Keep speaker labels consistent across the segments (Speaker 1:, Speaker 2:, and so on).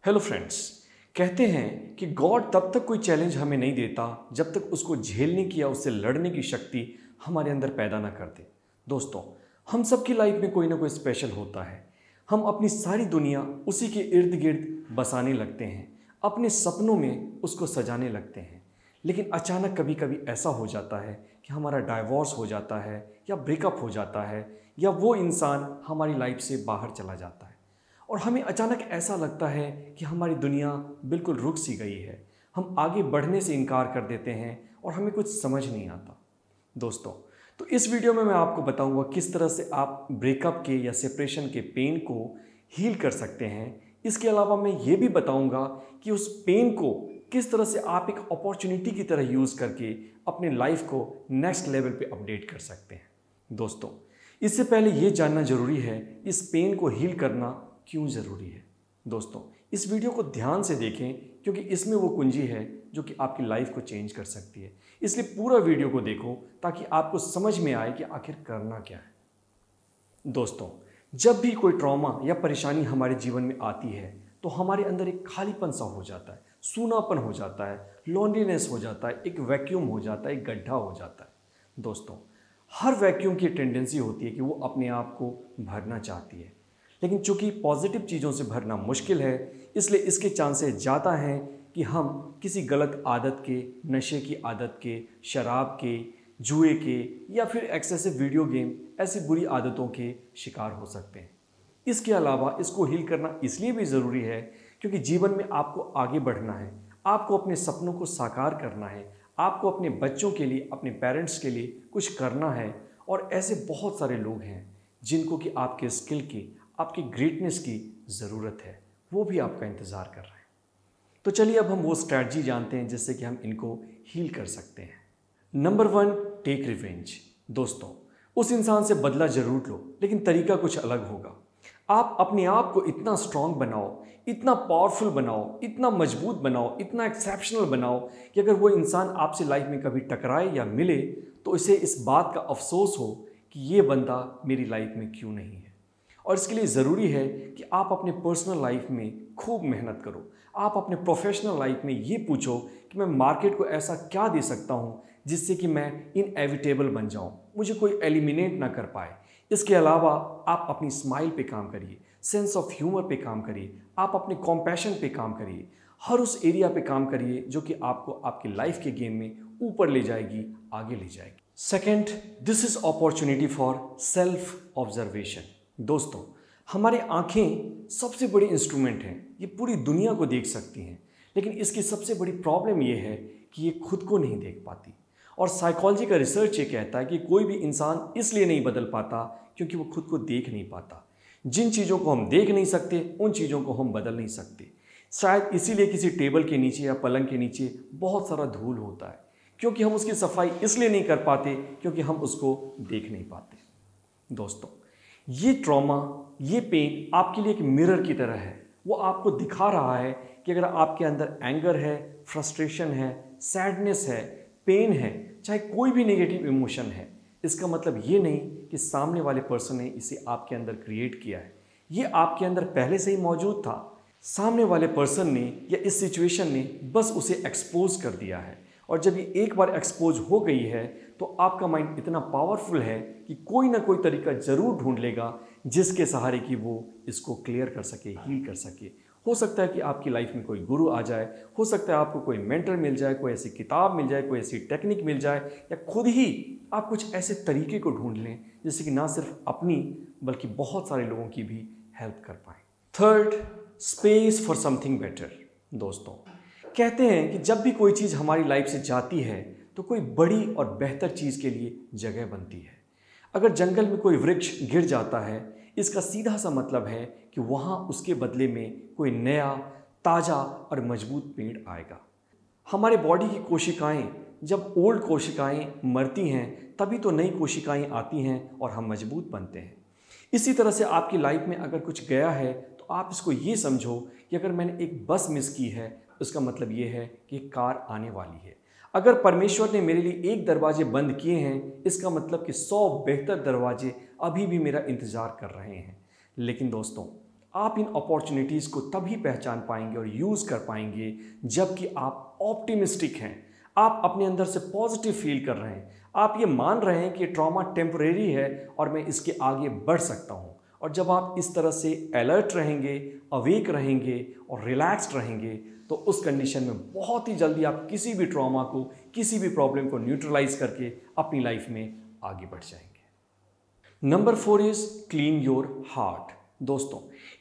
Speaker 1: Hello friends, कहते हैं कि गॉड तब तक कोई चैलेंज हमें नहीं देता जब तक उसको झेलने की या उससे लड़ने की शक्ति हमारे अंदर पैदा ना कर दे। दोस्तों, हम सबकी लाइफ में कोई ना कोई स्पेशल होता है। हम अपनी सारी दुनिया उसी के इर्द गिर्द बसाने लगते हैं, अपने सपनों में उसको सजाने लगते हैं। लेकिन अचानक कभी कभी ऐसा हो जाता है कि हमारा डाइवोर्स हो जाता है या ब्रेकअप हो जाता है या वो इंसान हमारी लाइफ से बाहर चला जाता है और हमें अचानक ऐसा लगता है कि हमारी दुनिया बिल्कुल रुक सी गई है। हम आगे बढ़ने से इनकार कर देते हैं और हमें कुछ समझ नहीं आता। दोस्तों, तो इस वीडियो में मैं आपको बताऊंगा किस तरह से आप ब्रेकअप के या सेपरेशन के पेन को हील कर सकते हैं। इसके अलावा मैं ये भी बताऊंगा कि उस पेन को किस तरह से आप एक अपॉर्चुनिटी की तरह यूज़ करके अपने लाइफ को नेक्स्ट लेवल पे अपडेट कर सकते हैं। दोस्तों, इससे पहले ये जानना ज़रूरी है इस पेन को हील करना क्यों ज़रूरी है। दोस्तों, इस वीडियो को ध्यान से देखें क्योंकि इसमें वो कुंजी है जो कि आपकी लाइफ को चेंज कर सकती है। इसलिए पूरा वीडियो को देखो ताकि आपको समझ में आए कि आखिर करना क्या है। दोस्तों, जब भी कोई ट्रॉमा या परेशानी हमारे जीवन में आती है तो हमारे अंदर एक खालीपन सा हो जाता है, सूनापन हो जाता है, लोनलीनेस हो जाता है, एक वैक्यूम हो जाता है, एक गड्ढा हो जाता है। दोस्तों, हर वैक्यूम की टेंडेंसी होती है कि वो अपने आप को भरना चाहती है, लेकिन चूंकि पॉजिटिव चीज़ों से भरना मुश्किल है, इसलिए इसके चांसेस ज़्यादा हैं कि हम किसी गलत आदत के, नशे की आदत के, शराब के, जुए के या फिर एक्सेसिव वीडियो गेम ऐसी बुरी आदतों के शिकार हो सकते हैं। इसके अलावा इसको हील करना इसलिए भी ज़रूरी है क्योंकि जीवन में आपको आगे बढ़ना है, आपको अपने सपनों को साकार करना है, आपको अपने बच्चों के लिए, अपने पेरेंट्स के लिए कुछ करना है। और ऐसे बहुत सारे लोग हैं जिनको कि आपके स्किल की, आपकी ग्रेटनेस की ज़रूरत है, वो भी आपका इंतज़ार कर रहे हैं। तो चलिए अब हम वो स्ट्रैटेजी जानते हैं जिससे कि हम इनको हील कर सकते हैं। Number 1, take revenge. दोस्तों, उस इंसान से बदला ज़रूर लो, लेकिन तरीका कुछ अलग होगा। आप अपने आप को इतना स्ट्रांग बनाओ, इतना पावरफुल बनाओ, इतना मजबूत बनाओ, इतना एक्सेप्शनल बनाओ कि अगर वो इंसान आपसे लाइफ में कभी टकराए या मिले तो इसे इस बात का अफसोस हो कि ये बंदा मेरी लाइफ में क्यों नहीं है। और इसके लिए ज़रूरी है कि आप अपने पर्सनल लाइफ में खूब मेहनत करो। आप अपने प्रोफेशनल लाइफ में ये पूछो कि मैं मार्केट को ऐसा क्या दे सकता हूँ जिससे कि मैं इनएविटेबल बन जाऊँ, मुझे कोई एलिमिनेट ना कर पाए। इसके अलावा आप अपनी स्माइल पे काम करिए, सेंस ऑफ ह्यूमर पे काम करिए, आप अपने कॉम्पैशन पे काम करिए, हर उस एरिया पे काम करिए जो कि आपको आपकी लाइफ के गेम में ऊपर ले जाएगी, आगे ले जाएगी। Second, this is opportunity for self observation. दोस्तों, हमारे आंखें सबसे बड़ी इंस्ट्रूमेंट हैं, ये पूरी दुनिया को देख सकती हैं, लेकिन इसकी सबसे बड़ी प्रॉब्लम ये है कि ये खुद को नहीं देख पाती। और साइकोलॉजी का रिसर्च ये कहता है कि कोई भी इंसान इसलिए नहीं बदल पाता क्योंकि वो खुद को देख नहीं पाता। जिन चीज़ों को हम देख नहीं सकते उन चीज़ों को हम बदल नहीं सकते। शायद इसीलिए किसी टेबल के नीचे या पलंग के नीचे बहुत सारा धूल होता है, क्योंकि हम उसकी सफाई इसलिए नहीं कर पाते क्योंकि हम उसको देख नहीं पाते। दोस्तों, ये ट्रॉमा, ये पेन आपके लिए एक मिरर की तरह है। वो आपको दिखा रहा है कि अगर आपके अंदर एंगर है, फ्रस्ट्रेशन है, सैडनेस है, पेन है, चाहे कोई भी नेगेटिव इमोशन है, इसका मतलब ये नहीं कि सामने वाले पर्सन ने इसे आपके अंदर क्रिएट किया है। ये आपके अंदर पहले से ही मौजूद था। सामने वाले पर्सन ने या इस सिचुएशन ने बस उसे एक्सपोज कर दिया है। और जब ये एक बार एक्सपोज हो गई है तो आपका माइंड इतना पावरफुल है कि कोई ना कोई तरीका ज़रूर ढूंढ लेगा जिसके सहारे कि वो इसको क्लियर कर सके, हील कर सके। हो सकता है कि आपकी लाइफ में कोई गुरु आ जाए, हो सकता है आपको कोई मेंटर मिल जाए, कोई ऐसी किताब मिल जाए, कोई ऐसी टेक्निक मिल जाए, या खुद ही आप कुछ ऐसे तरीके को ढूंढ लें जिससे कि ना सिर्फ अपनी बल्कि बहुत सारे लोगों की भी हेल्प कर पाएँ। Third, space for something better. दोस्तों, कहते हैं कि जब भी कोई चीज़ हमारी लाइफ से जाती है तो कोई बड़ी और बेहतर चीज़ के लिए जगह बनती है। अगर जंगल में कोई वृक्ष गिर जाता है, इसका सीधा सा मतलब है कि वहाँ उसके बदले में कोई नया, ताज़ा और मजबूत पेड़ आएगा। हमारे बॉडी की कोशिकाएं, जब ओल्ड कोशिकाएं मरती हैं तभी तो नई कोशिकाएं आती हैं और हम मजबूत बनते हैं। इसी तरह से आपकी लाइफ में अगर कुछ गया है तो आप इसको ये समझो कि अगर मैंने एक बस मिस की है, उसका मतलब ये है कि एक कार आने वाली है। अगर परमेश्वर ने मेरे लिए एक दरवाजे बंद किए हैं, इसका मतलब कि 100 बेहतर दरवाजे अभी भी मेरा इंतज़ार कर रहे हैं। लेकिन दोस्तों, आप इन अपॉर्चुनिटीज़ को तभी पहचान पाएंगे और यूज़ कर पाएंगे जबकि आप ऑप्टिमिस्टिक हैं, आप अपने अंदर से पॉजिटिव फील कर रहे हैं, आप ये मान रहे हैं कि ट्रॉमा टेम्परेरी है और मैं इसके आगे बढ़ सकता हूँ। और जब आप इस तरह से अलर्ट रहेंगे, अवेक रहेंगे और रिलैक्स्ड रहेंगे तो उस कंडीशन में बहुत ही जल्दी आप किसी भी ट्रॉमा को, किसी भी प्रॉब्लम को न्यूट्रलाइज करके अपनी लाइफ में आगे बढ़ जाएंगे। Number 4 is clean your heart. दोस्तों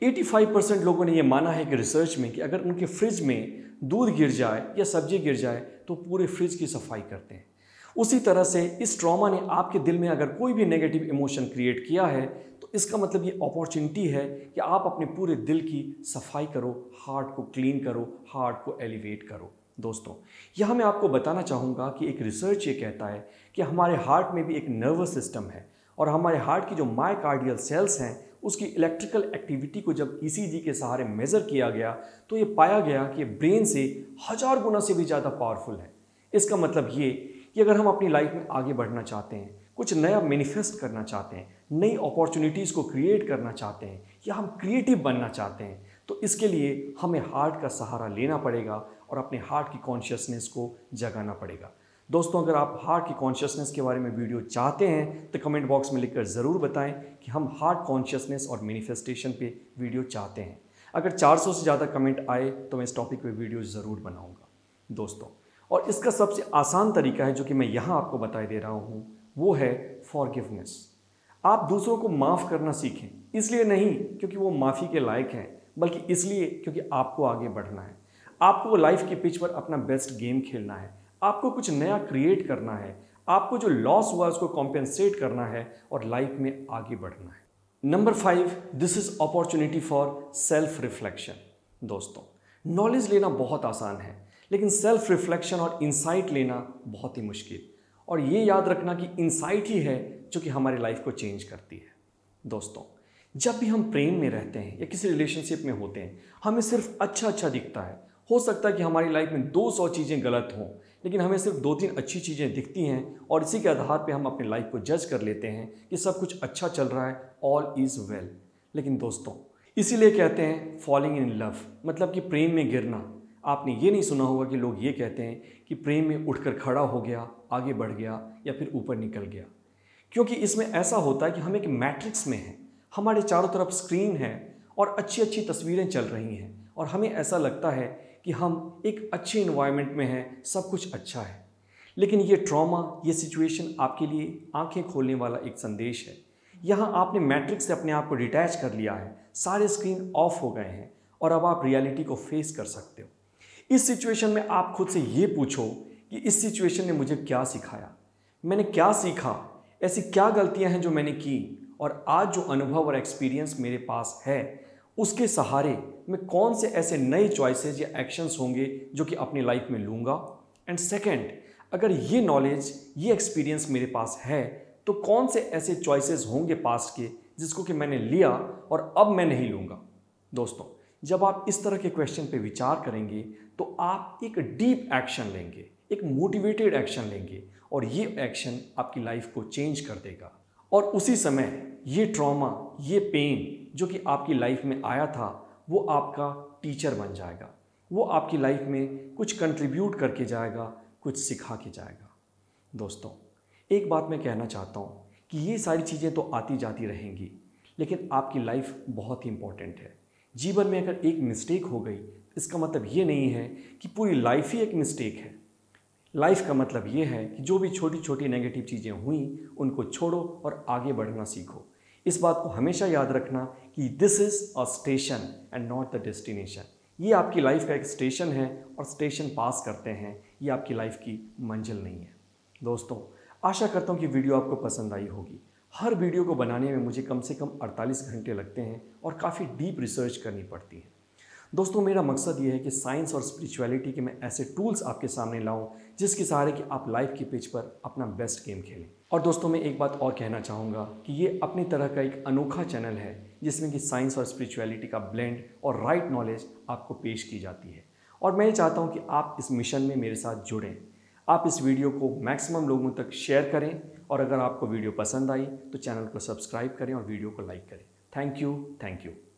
Speaker 1: 85% लोगों ने यह माना है कि रिसर्च में कि अगर उनके फ्रिज में दूध गिर जाए या सब्जी गिर जाए तो पूरे फ्रिज की सफाई करते हैं। उसी तरह से इस ट्रॉमा ने आपके दिल में अगर कोई भी नेगेटिव इमोशन क्रिएट किया है तो इसका मतलब ये अपॉर्चुनिटी है कि आप अपने पूरे दिल की सफाई करो, हार्ट को क्लीन करो, हार्ट को एलिवेट करो। दोस्तों यहाँ मैं आपको बताना चाहूँगा कि एक रिसर्च ये कहता है कि हमारे हार्ट में भी एक नर्वस सिस्टम है और हमारे हार्ट की जो मायोकार्डियल सेल्स हैं उसकी इलेक्ट्रिकल एक्टिविटी को जब ईसीजी के सहारे मेज़र किया गया तो ये पाया गया कि ब्रेन से 1000 गुना से भी ज़्यादा पावरफुल है। इसका मतलब ये कि अगर हम अपनी लाइफ में आगे बढ़ना चाहते हैं, कुछ नया मैनिफेस्ट करना चाहते हैं, नई अपॉर्चुनिटीज़ को क्रिएट करना चाहते हैं या हम क्रिएटिव बनना चाहते हैं तो इसके लिए हमें हार्ट का सहारा लेना पड़ेगा और अपने हार्ट की कॉन्शियसनेस को जगाना पड़ेगा। दोस्तों अगर आप हार्ट की कॉन्शियसनेस के बारे में वीडियो चाहते हैं तो कमेंट बॉक्स में लिखकर ज़रूर बताएं कि हम हार्ट कॉन्शियसनेस और मैनिफेस्टेशन पे वीडियो चाहते हैं। अगर 400 से ज़्यादा कमेंट आए तो मैं इस टॉपिक पे वीडियो ज़रूर बनाऊंगा दोस्तों। और इसका सबसे आसान तरीका है जो कि मैं यहाँ आपको बता दे रहा हूँ, वो है फॉरगिवनेस। आप दूसरों को माफ़ करना सीखें, इसलिए नहीं क्योंकि वो माफ़ी के लायक हैं, बल्कि इसलिए क्योंकि आपको आगे बढ़ना है। आपको लाइफ की पिच पर अपना बेस्ट गेम खेलना है, आपको कुछ नया क्रिएट करना है, आपको जो लॉस हुआ उसको कॉम्पेंसेट करना है और लाइफ में आगे बढ़ना है। Number 5, this is opportunity for self reflection. दोस्तों नॉलेज लेना बहुत आसान है लेकिन सेल्फ रिफ्लेक्शन और इंसाइट लेना बहुत ही मुश्किल। और ये याद रखना कि इंसाइट ही है जो कि हमारी लाइफ को चेंज करती है। दोस्तों जब भी हम प्रेम में रहते हैं या किसी रिलेशनशिप में होते हैं हमें सिर्फ अच्छा दिखता है। हो सकता है कि हमारी लाइफ में 200 चीज़ें गलत हों लेकिन हमें सिर्फ 2-3 अच्छी चीज़ें दिखती हैं और इसी के आधार पे हम अपनी लाइफ को जज कर लेते हैं कि सब कुछ अच्छा चल रहा है, ऑल इज़ वेल। लेकिन दोस्तों इसीलिए कहते हैं फॉलिंग इन लव, मतलब कि प्रेम में गिरना। आपने ये नहीं सुना होगा कि लोग ये कहते हैं कि प्रेम में उठकर खड़ा हो गया, आगे बढ़ गया या फिर ऊपर निकल गया, क्योंकि इसमें ऐसा होता है कि हम एक मैट्रिक्स में हैं, हमारे चारों तरफ स्क्रीन है और अच्छी अच्छी तस्वीरें चल रही हैं और हमें ऐसा लगता है कि हम एक अच्छे इन्वायरमेंट में हैं, सब कुछ अच्छा है। लेकिन ये ट्रॉमा, ये सिचुएशन आपके लिए आंखें खोलने वाला एक संदेश है। यहाँ आपने मैट्रिक्स से अपने आप को डिटैच कर लिया है, सारे स्क्रीन ऑफ हो गए हैं और अब आप रियलिटी को फेस कर सकते हो। इस सिचुएशन में आप खुद से ये पूछो कि इस सिचुएशन ने मुझे क्या सिखाया, मैंने क्या सीखा, ऐसी क्या गलतियां हैं जो मैंने की और आज जो अनुभव और एक्सपीरियंस मेरे पास है उसके सहारे मैं कौन से ऐसे नए चॉइसेस या एक्शंस होंगे जो कि अपनी लाइफ में लूँगा। एंड सेकंड, अगर ये नॉलेज, ये एक्सपीरियंस मेरे पास है तो कौन से ऐसे चॉइसेस होंगे पास्ट के जिसको कि मैंने लिया और अब मैं नहीं लूँगा। दोस्तों जब आप इस तरह के क्वेश्चन पे विचार करेंगे तो आप एक डीप एक्शन लेंगे, एक मोटिवेटेड एक्शन लेंगे और ये एक्शन आपकी लाइफ को चेंज कर देगा। और उसी समय ये ट्रॉमा, ये पेन जो कि आपकी लाइफ में आया था वो आपका टीचर बन जाएगा, वो आपकी लाइफ में कुछ कंट्रीब्यूट करके जाएगा, कुछ सिखा के जाएगा। दोस्तों एक बात मैं कहना चाहता हूँ कि ये सारी चीज़ें तो आती जाती रहेंगी लेकिन आपकी लाइफ बहुत ही इंपॉर्टेंट है। जीवन में अगर एक मिस्टेक हो गई इसका मतलब ये नहीं है कि पूरी लाइफ ही एक मिस्टेक है। लाइफ का मतलब ये है कि जो भी छोटी छोटी नेगेटिव चीज़ें हुई उनको छोड़ो और आगे बढ़ना सीखो। इस बात को हमेशा याद रखना कि this is a station and not the destination. ये आपकी लाइफ का एक स्टेशन है और स्टेशन पास करते हैं, ये आपकी लाइफ की मंजिल नहीं है। दोस्तों आशा करता हूँ कि वीडियो आपको पसंद आई होगी। हर वीडियो को बनाने में मुझे कम से कम 48 घंटे लगते हैं और काफ़ी डीप रिसर्च करनी पड़ती है। दोस्तों मेरा मकसद ये है कि साइंस और स्पिरिचुअलिटी के मैं ऐसे टूल्स आपके सामने लाऊं जिसके सहारे कि आप लाइफ की पिच पर अपना बेस्ट गेम खेलें। और दोस्तों मैं एक बात और कहना चाहूँगा कि ये अपनी तरह का एक अनोखा चैनल है जिसमें कि साइंस और स्पिरिचुअलिटी का ब्लेंड और राइट नॉलेज आपको पेश की जाती है। और मैं चाहता हूँ कि आप इस मिशन में मेरे साथ जुड़ें। आप इस वीडियो को मैक्सिमम लोगों तक शेयर करें और अगर आपको वीडियो पसंद आई तो चैनल को सब्सक्राइब करें और वीडियो को लाइक करें। Thank you.